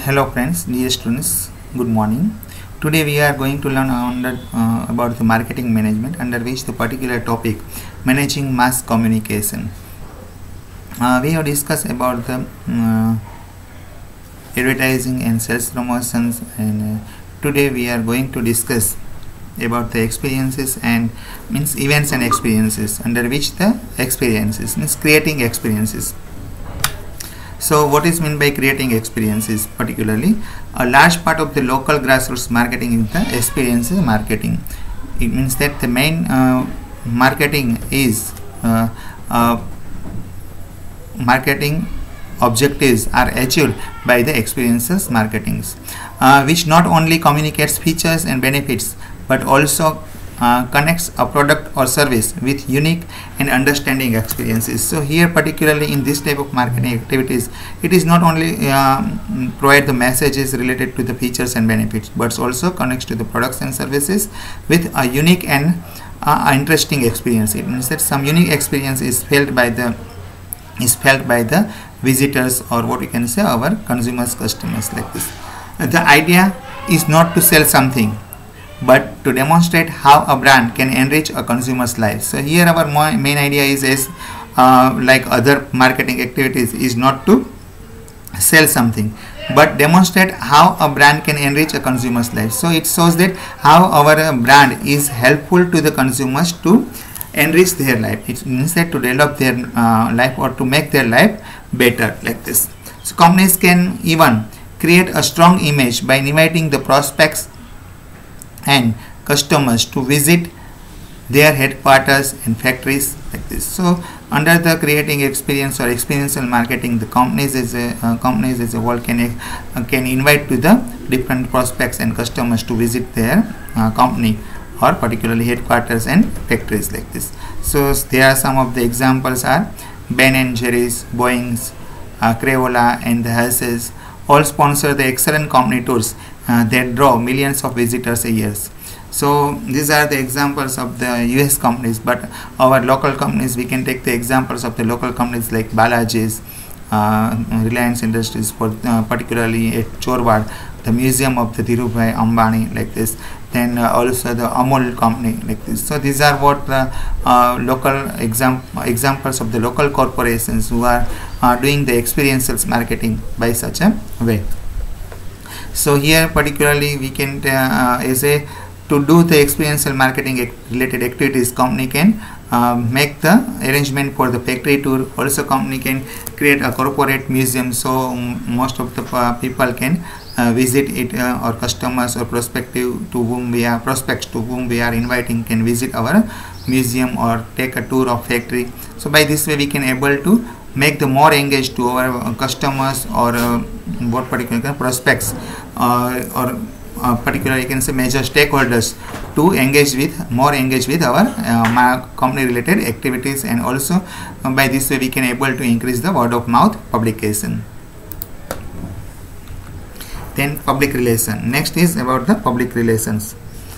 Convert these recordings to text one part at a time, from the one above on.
Hello friends, dear students, good morning. Today we are going to learn about the marketing management, under which the particular topic managing mass communication. We have discussed about the advertising and sales promotions, and today we are going to discuss about the experiences and means events and experiences, under which the experiences means creating experiences. So what is meant by creating experiences? Particularly, a large part of the local grassroots marketing is the experience marketing. It means that the main marketing is marketing objectives are achieved by the experiences marketings, which not only communicates features and benefits but also connects a product or service with unique and understanding experiences. So here, particularly in this type of marketing activities, it is not only provide the messages related to the features and benefits, but also connects to the products and services with a unique and interesting experience. It means that some unique experience is felt by the visitors, or what we can say our consumers, customers, like this. The idea is not to sell something, but to demonstrate how a brand can enrich a consumer's life. So here our main idea is like other marketing activities, is not to sell something but demonstrate how a brand can enrich a consumer's life. So it shows that how our brand is helpful to the consumers to enrich their life. It means that to develop their life or to make their life better, like this. So companies can even create a strong image by inviting the prospects and customers to visit their headquarters and factories, like this. So under the creating experience or experiential marketing, the companies as a whole can invite to the different prospects and customers to visit their company or particularly headquarters and factories, like this. So there are some of the examples are Ben & Jerry's, Boeing's, Crayola and the Hershey's all sponsor the excellent company tours that draw millions of visitors a year. So these are the examples of the US companies, but our local companies, we can take the examples of the local companies like Balaji's, Reliance Industries, for particularly at Chorwad, the museum of the Dhirubhai Ambani, like this. Then also the Amul company, like this. So these are what local examples of the local corporations who are doing the experiential marketing by such a way. So here particularly we can to do the experiential marketing related activities, company can make the arrangement for the factory tour. Also company can create a corporate museum, so most of the people can visit it, or customers or prospects to whom we are inviting can visit our museum or take a tour of factory. So by this way we can able to make the more engaged to our customers or what particular prospects or particularly you can say major stakeholders to more engage with our company related activities, and also by this way we can able to increase the word of mouth publication. Then public relation. Next is about the public relations.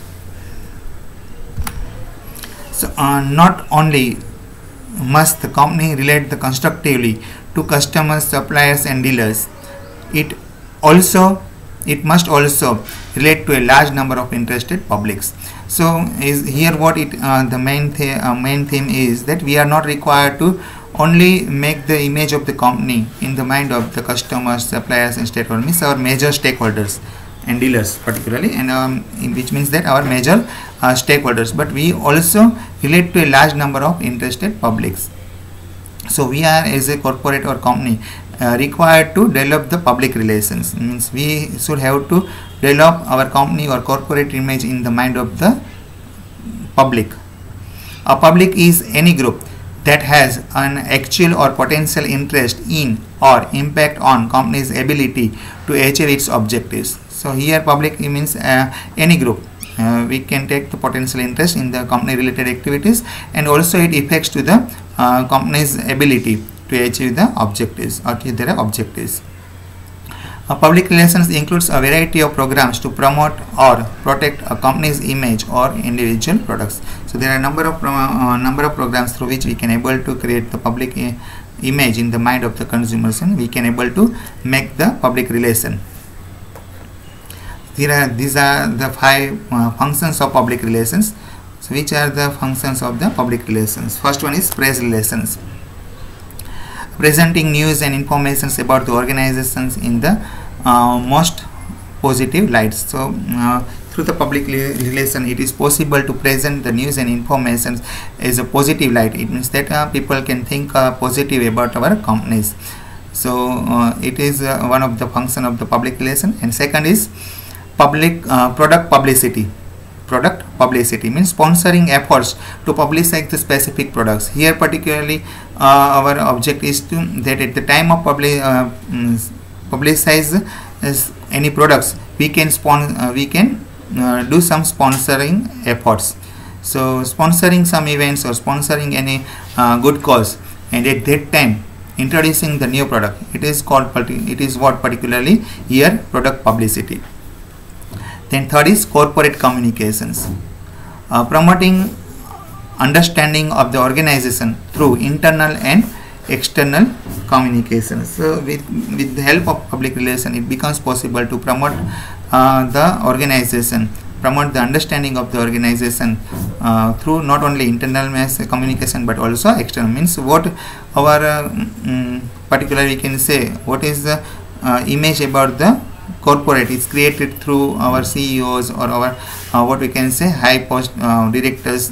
So not only must the company relate the constructively to customers, suppliers and dealers, it must also relate to a large number of interested publics. So is here what the main theme is that we are not required to only make the image of the company in the mind of the customers, suppliers and stakeholders, means our major stakeholders and dealers particularly, and which means that our major stakeholders, but we also relate to a large number of interested publics. So we are, as a corporate or company, required to develop the public relations, means we should have to develop our company or corporate image in the mind of the public. A public is any group that has an actual or potential interest in or impact on company's ability to achieve its objectives. So here public means any group. We can take the potential interest in the company related activities, and also it affects to the company's ability to achieve the objectives or achieve their objectives. Public relations includes a variety of programs to promote or protect a company's image or individual products. So there are a number of programs through which we can able to create the public image in the mind of the consumers, and we can able to make the public relation. These are the 5 functions of public relations. So which are the functions of the public relations? First one is press relations, presenting news and information about the organizations in the most positive lights. So through the public relation, it is possible to present the news and information as a positive light. It means that people can think positive about our companies. So it is one of the function of the public relation. And second is public product publicity. Product publicity means sponsoring efforts to publicize the specific products. Here particularly our object is to that at the time of publicize any products, we can do some sponsoring efforts. So sponsoring some events or sponsoring any good cause, and at that time introducing the new product, it is called what particularly here product publicity. Then third is corporate communications, promoting understanding of the organization through internal and external communications. So with the help of public relation, it becomes possible to promote the organization, promote the understanding of the organization through not only internal communication but also external. Means what our particularly we can say what is the image about the corporate is created through our CEOs or our what we can say high post directors,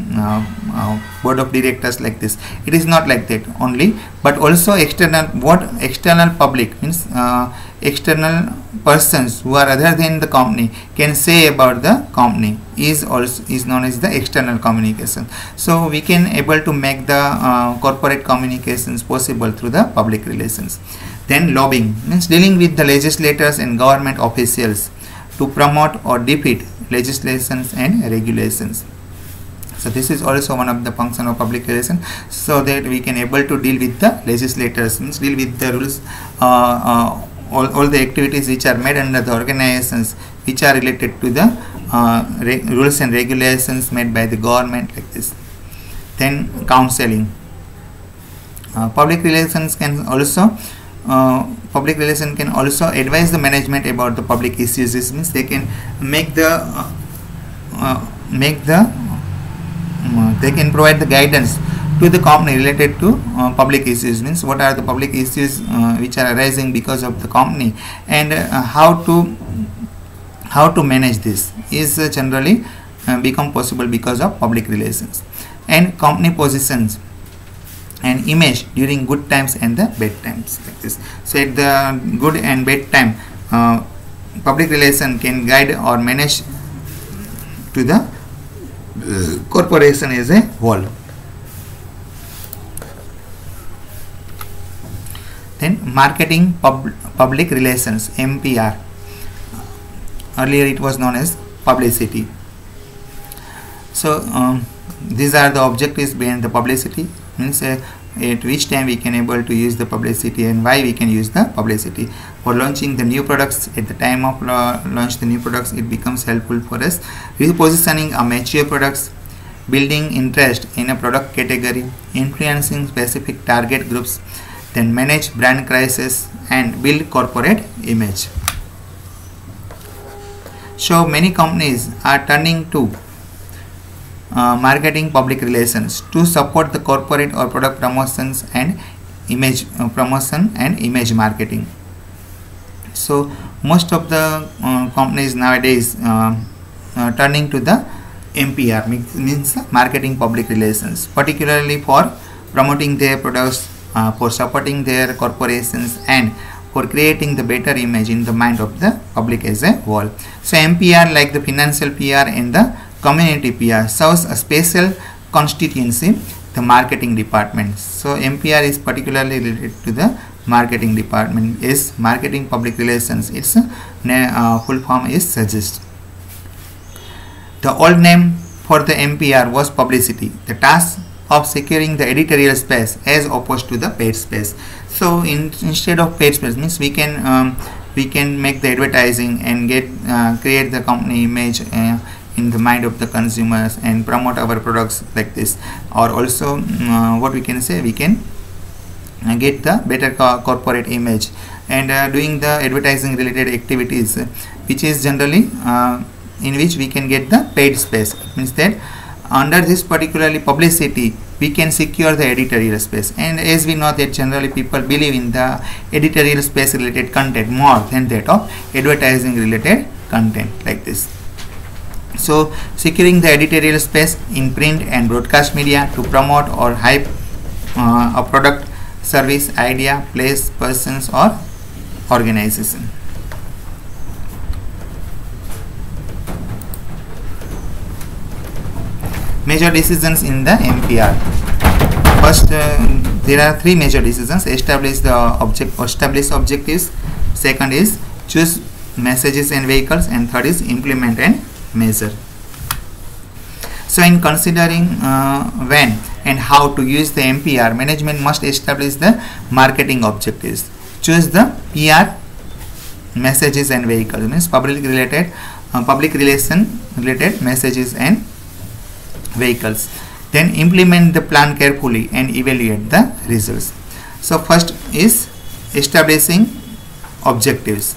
board of directors, like this. It is not like that only, but also external, what external public means external persons who are other than the company can say about the company is known as the external communication. So we can able to make the corporate communications possible through the public relations. Then lobbying means dealing with the legislators and government officials to promote or defeat legislations and regulations. So this is also one of the function of public relation, so that we can able to deal with the legislators, means deal with the rules, all the activities which are made under the organizations which are related to the rules and regulations made by the government, like this. Then counseling. Public relations can also advise the management about the public issues. This means they can they can provide the guidance to the company related to public issues. Means what are the public issues which are arising because of the company, and how to manage this is generally become possible because of public relations. And company positions and image during good times and the bad times, like this. So at the good and bad time, public relation can guide or manage to the corporation as a whole. Then marketing public relations, MPR. Earlier it was known as publicity. So these are the objectives behind the publicity. Means at which time we can able to use the publicity and why we can use the publicity. For launching the new products, at the time of launch the new products, it becomes helpful for us. Repositioning a mature products, building interest in a product category, influencing specific target groups, then manage brand crisis and build corporate image. So many companies are turning to marketing public relations to support the corporate or product promotions and image promotion and image marketing. So most of the companies nowadays turning to the MPR, means marketing public relations, particularly for promoting their products, for supporting their corporations, and for creating the better image in the mind of the public as a whole. So MPR, like the financial PR and the community PR, serves a special constituency, the marketing department. So MPR is particularly related to the marketing department, is marketing public relations. Its full form is suggest. The old name for the MPR was publicity, the task of securing the editorial space as opposed to the paid space. So instead of paid space, means we can make the advertising and create the company image in the mind of the consumers and promote our products, like this. Or also what we can say, we can get the better corporate image, and doing the advertising related activities, which is generally in which we can get the paid space. It means that under this particularly publicity we can secure the editorial space, and as we know that generally people believe in the editorial space related content more than that of advertising related content like this. So securing the editorial space in print and broadcast media to promote or hype a product, service, idea, place, persons or organization. Major decisions in the MPR. First, there are three major decisions: establish objectives. Second is choose messages and vehicles, and third is implement and measure. So in considering when and how to use the MPR, management must establish the marketing objectives, choose the PR, messages and vehicles, means public relation related messages and vehicles, then implement the plan carefully and evaluate the results. So first is establishing objectives.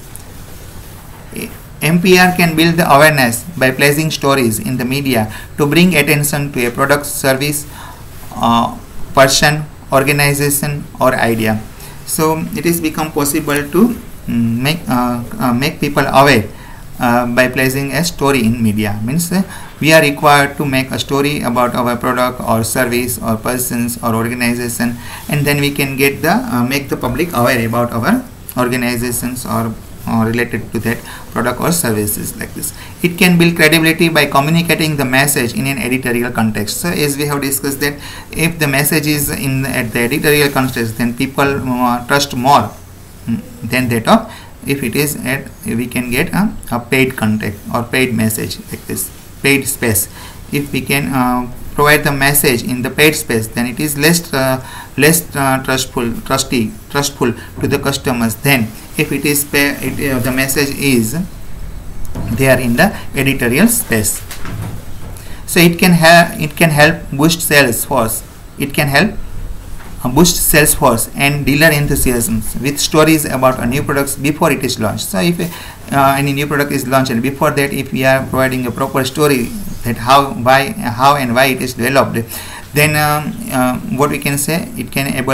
MPR can build the awareness by placing stories in the media to bring attention to a product, service, person, organization or idea. So it is become possible to make people aware by placing a story in media. Means we are required to make a story about our product or service or persons or organization, and then we can get the make the public aware about our organizations or related to that product or services like this. It can build credibility by communicating the message in an editorial context. So as we have discussed that if the message is at the editorial context, then people trust more than that of if it is at we can get a paid content or paid message like this, paid space. If we can provide the message in the paid space, then it is less trustful to the customers than if it is the message is there in the editorial space. So it can help boost sales force. It can help boost sales force and dealer enthusiasm with stories about a new products before it is launched. So if any new product is launched, and before that if we are providing a proper story that how and why it is developed, then what we can say, it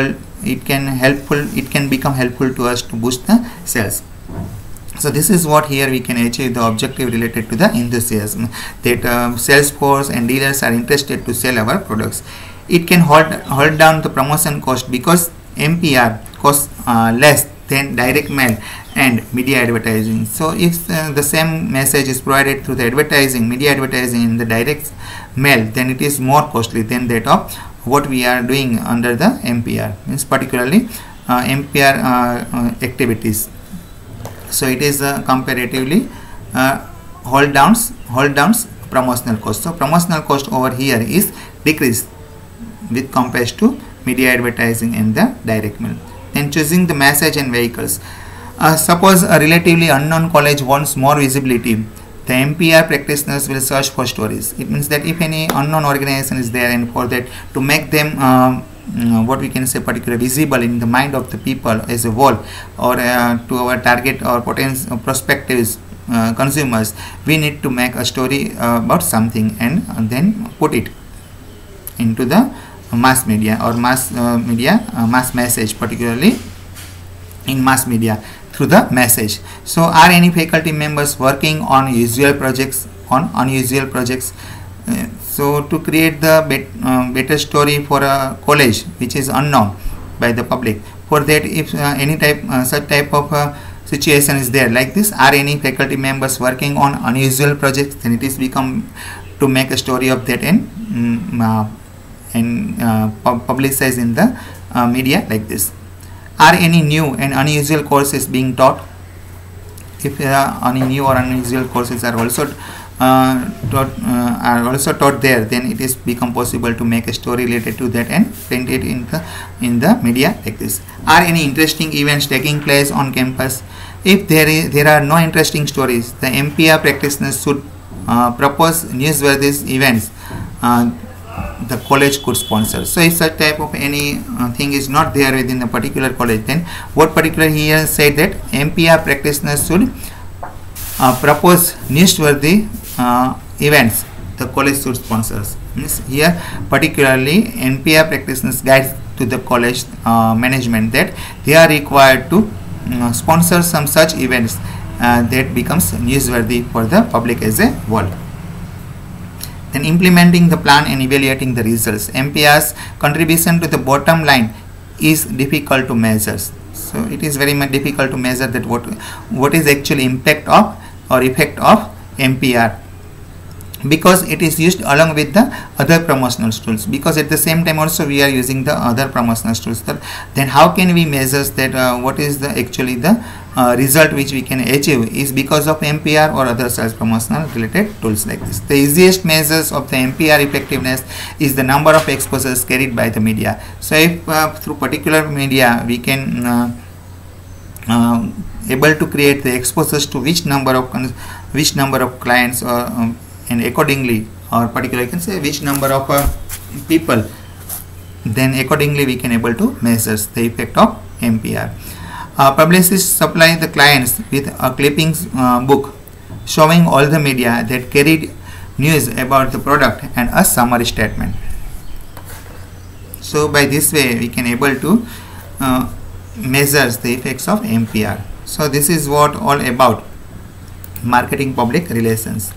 can become helpful to us to boost the sales. So this is what here we can achieve the objective related to the enthusiasm, that sales force and dealers are interested to sell our products. It can hold down the promotion cost because MPR costs less than direct mail and media advertising. So if the same message is provided through the media advertising in the direct mail, then it is more costly than that of what we are doing under the MPR, means particularly MPR activities. So it is comparatively hold downs promotional cost. So promotional cost over here is decreased with compared to media advertising and the direct mail. Then choosing the message and vehicles. Suppose a relatively unknown college wants more visibility, the MPR practitioners will search for stories. It means that if any unknown organization is there, and for that to make them what we can say particularly visible in the mind of the people as a whole, or to our target or potential prospective consumers, we need to make a story about something and then put it into the mass media or mass message, particularly in mass media through the message. So are any faculty members working on unusual projects? So to create the better story for a college which is unknown by the public, for that if any such type of situation is there like this, are any faculty members working on unusual projects, then it is become to make a story of that and publicize in the media like this. Are any new and unusual courses being taught? If any new or unusual courses are also taught there, then it is become possible to make a story related to that and print it in the media like this. Are any interesting events taking place on campus? If there are no interesting stories, the MPR practitioners should propose newsworthy events the college could sponsor. So if such type of any thing is not there within a particular college, then what particular here said that MPR practitioners should propose newsworthy events the college should sponsors. Means here particularly NPR practitioners guides to the college management that they are required to sponsor some such events that becomes newsworthy for the public as a whole. Then implementing the plan and evaluating the results. MPR's contribution to the bottom line is difficult to measure. So it is very much difficult to measure that what is actually impact of or effect of MPR, because it is used along with the other promotional tools, because at the same time also we are using the other promotional tools. Then how can we measure that what is the actually the result which we can achieve is because of MPR or other sales promotional related tools like this. The easiest measures of the MPR effectiveness is the number of exposures carried by the media. So if through particular media we can able to create the exposures to which number of clients or and accordingly, or particularly you can say which number of people, then accordingly we can able to measure the effect of MPR. Publicists supply the clients with a clippings book showing all the media that carried news about the product and a summary statement. So by this way we can able to measure the effects of MPR. So this is what all about marketing public relations.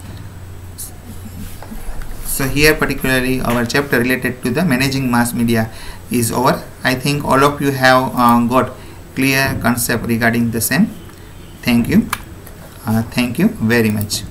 So here particularly our chapter related to the managing mass media is over. I think all of you have got clear concept regarding the same. Thank you very much.